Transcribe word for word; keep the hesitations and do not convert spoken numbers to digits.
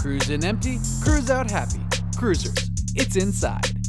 Cruise in empty, cruise out happy. Cruisers, it's inside.